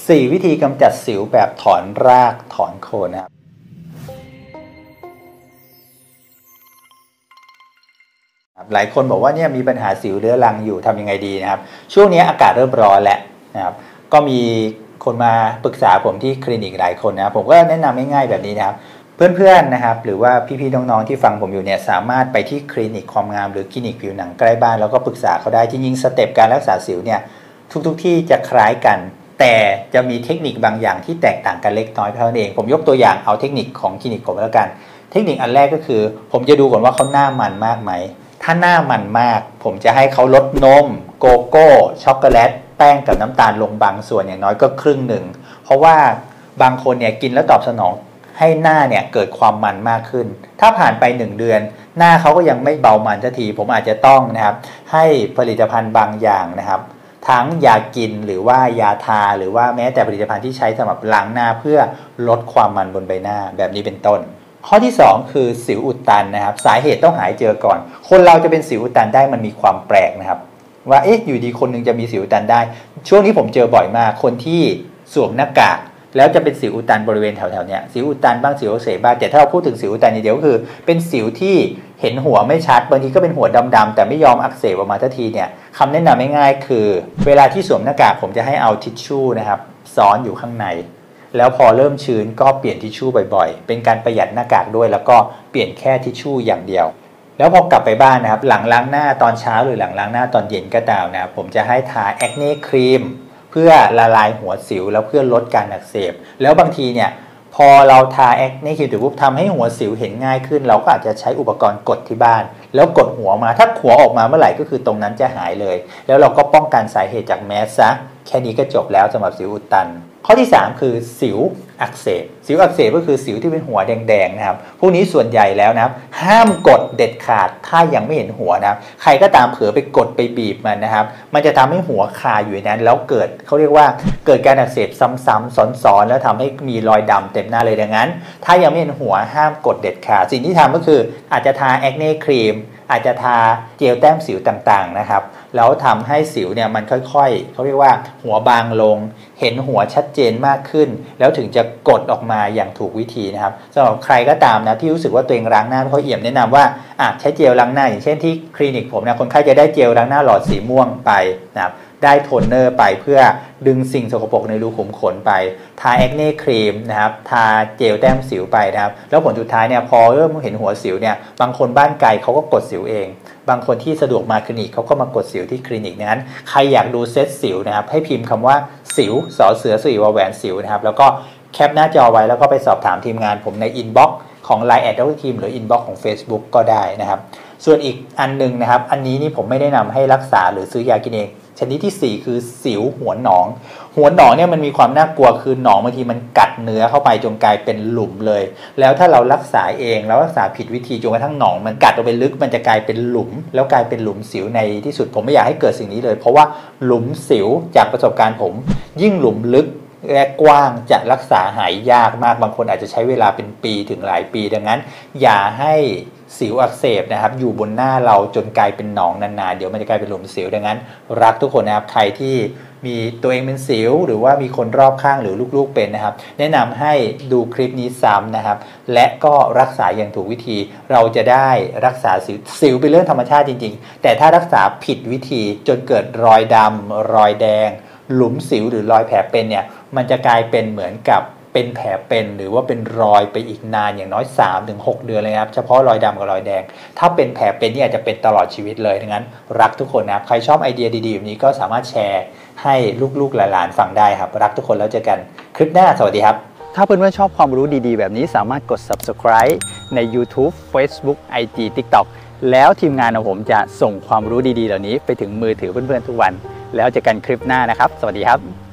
4 วิธีกำจัดสิวแบบถอนรากถอนโคนนะครับหลายคนบอกว่าเนี่ยมีปัญหาสิวเรื้อรังอยู่ทำยังไงดีนะครับช่วงนี้อากาศเริ่มร้อนแล้วนะครับก็มีคนมาปรึกษาผมที่คลินิกหลายคนนะครับผมก็แนะนำง่ายๆแบบนี้นะครับเพื่อนๆนะครับหรือว่าพี่ๆน้องๆที่ฟังผมอยู่เนี่ยสามารถไปที่คลินิกความงามหรือคลินิกผิวหนังใกล้บ้านแล้วก็ปรึกษาเขาได้จริงๆสเต็ปการรักษาสิวเนี่ยทุกที่จะคล้ายกันแต่จะมีเทคนิคบางอย่างที่แตกต่างกันเล็กน้อยเท่านั้นเองผมยกตัวอย่างเอาเทคนิคของคลินิกผมแล้วกันเทคนิคอันแรกก็คือผมจะดูก่อนว่าเขาหน้ามันมากไหมถ้าหน้ามันมากผมจะให้เขาลดนมโกโก้ช็อกโกแลตแป้งกับน้ำตาลลงบางส่วนอย่างน้อยก็ครึ่งหนึ่งเพราะว่าบางคนเนี่ยกินแล้วตอบสนองให้หน้าเนี่ยเกิดความมันมากขึ้นถ้าผ่านไป1 เดือนหน้าเขาก็ยังไม่เบามันสักทีผมอาจจะต้องนะครับให้ผลิตภัณฑ์บางอย่างนะครับทั้งยากินหรือว่ายาทาหรือว่าแม้แต่ผลิตภัณฑ์ที่ใช้สำหรับล้างหน้าเพื่อลดความมันบนใบหน้าแบบนี้เป็นต้นข้อที่2คือสิวอุดตันนะครับสาเหตุต้องหาเจอก่อนคนเราจะเป็นสิวอุดตันได้มันมีความแปลกนะครับว่าอยู่ดีคนนึงจะมีสิวอุดตันได้ช่วงนี้ผมเจอบ่อยมากคนที่สวมหน้ากากแล้วจะเป็นสิวอุดตันบริเวณแถวๆนี้สิวอุดตันบ้างสิวอักเสบบ้างแต่ถ้าเราพูดถึงสิวอุดตันเดียวก็คือเป็นสิวที่เห็นหัวไม่ชัดบางทีก็เป็นหัวดำๆแต่ไม่ยอมอักเสบออกมาทันทีเนี่ยคำแนะนำง่ายๆคือเวลาที่สวมหน้ากากผมจะให้เอาทิชชู่นะครับซ้อนอยู่ข้างในแล้วพอเริ่มชื้นก็เปลี่ยนทิชชู่บ่อยๆเป็นการประหยัดหน้ากากด้วยแล้วก็เปลี่ยนแค่ทิชชู่อย่างเดียวแล้วพอกลับไปบ้านนะครับหลังล้างหน้าตอนเช้าหรือหลังล้างหน้าตอนเย็นก็ตามนะครับผมจะให้ทาแอคเน่ครีมเพื่อละลายหัวสิวแล้วเพื่อลดการอักเสบแล้วบางทีเนี่ยพอเราทาแอคเน่ครีมปุ๊บทำให้หัวสิวเห็นง่ายขึ้นเราก็อาจจะใช้อุปกรณ์กดที่บ้านแล้วกดหัวมาถ้าหัวออกมาเมื่อไหร่ก็คือตรงนั้นจะหายเลยแล้วเราก็ป้องกันสาเหตุจากแมสซะแค่นี้ก็จบแล้วสำหรับสิวอุดตันข้อที่3คือสิวอักเสบสิวอักเสบก็คือสิวที่เป็นหัวแดงๆนะครับพวกนี้ส่วนใหญ่แล้วนะครับห้ามกดเด็ดขาดถ้ายังไม่เห็นหัวนะครับใครก็ตามเผลอไปกดไปบีบมันนะครับมันจะทำให้หัวคาอยู่ในนั้นแล้วเกิดเขาเรียกว่าเกิดการอักเสบซ้ำๆซ้อนๆแล้วทำให้มีรอยดำเต็มหน้าเลยดังนั้นถ้ายังไม่เห็นหัวห้ามกดเด็ดขาดสิ่งที่ทำก็คืออาจจะทาแอคเน่ครีมอาจจะทาเจลแต้มสิวต่างๆนะครับแล้วทำให้สิวเนี่ยมันค่อยๆเขาเรียกว่าหัวบางลงเห็นหัวชัดเจนมากขึ้นแล้วถึงจะกดออกมาอย่างถูกวิธีนะครับสำหรับใครก็ตามนะที่รู้สึกว่าตัวเองล้างหน้าไม่ค่อยเอี่ยมแนะนำว่าใช้เจลล้างหน้าอย่างเช่นที่คลินิกผมนะคนไข้จะได้เจลล้างหน้าหลอดสีม่วงไปนะครับได้โทนเนอร์ไปเพื่อดึงสิ่งสกปรกในรูขุมขนไปทาแอคเน่ครีมนะครับทาเจลแต้มสิวไปนะครับแล้วผลสุดท้ายเนี่ยพอเริ่มเห็นหัวสิวเนี่ยบางคนบ้านไกลเขาก็กดสิวเองบางคนที่สะดวกมาคลินิกเขาก็มากดสิวที่คลินิกนั้นใครอยากดูเซตสิวนะครับให้พิมพ์คำว่าสิวสอเสือสวีวแหวนสิวนะครับแล้วก็แคปหน้าจอไว้แล้วก็ไปสอบถามทีมงานผมในอินบ็อกซ์ของ Line แอดดรทีมหรืออินบ็อกซ์ของ Facebook ก็ได้นะครับส่วนอีกอันนึงนะครับอันนี้นี่ผมไม่ได้นำให้รักษาหรือซื้อยากินเองชนิดที่4คือสิวหัวหนองหัวหนองเนี่ยมันมีความน่ากลัวคือหนองบางทีมันกัดเนื้อเข้าไปจนกลายเป็นหลุมเลยแล้วถ้าเรารักษาเองแล้วรักษาผิดวิธีจนกระทั่งหนองมันกัดลงไปลึกมันจะกลายเป็นหลุมแล้วกลายเป็นหลุมสิวในที่สุดผมไม่อยากให้เกิดสิ่งนี้เลยเพราะว่าหลุมสิวจากประสบการณ์ผมยิ่งหลุมลึกและกว้างจะรักษาหายยากมากบางคนอาจจะใช้เวลาเป็นปีถึงหลายปีดังนั้นอย่าให้สิวอักเสบนะครับอยู่บนหน้าเราจนกลายเป็นหนองนานๆเดี๋ยวมันจะกลายเป็นหลุมสิวดังนั้นรักทุกคนนะครับใครที่มีตัวเองเป็นสิวหรือว่ามีคนรอบข้างหรือลูกๆเป็นนะครับแนะนำให้ดูคลิปนี้ซ้ำนะครับและก็รักษาอย่างถูกวิธีเราจะได้รักษาสิวเป็นเรื่องธรรมชาติจริงๆแต่ถ้ารักษาผิดวิธีจนเกิดรอยดำรอยแดงหลุมสิวหรือรอยแผลเป็นเนี่ยมันจะกลายเป็นเหมือนกับเป็นแผลเป็นหรือว่าเป็นรอยไปอีกนานอย่างน้อย 3-6 เดือนเลยครับเฉพาะรอยดำกับรอยแดงถ้าเป็นแผลเป็นนี่อาจจะเป็นตลอดชีวิตเลยดังนั้นรักทุกคนนะครับใครชอบไอเดียดีๆแบบนี้ก็สามารถแชร์ให้ลูกๆหลานๆฟังได้ครับรักทุกคนแล้วเจอกันคลิปหน้าสวัสดีครับถ้าเพื่อนๆชอบความรู้ดีๆแบบนี้สามารถกด Subscribe ใน YouTube Facebook IG TikTok แล้วทีมงานของผมจะส่งความรู้ดีๆเหล่านี้ไปถึงมือถือเพื่อนๆทุกวันแล้วเจอกันคลิปหน้านะครับสวัสดีครับ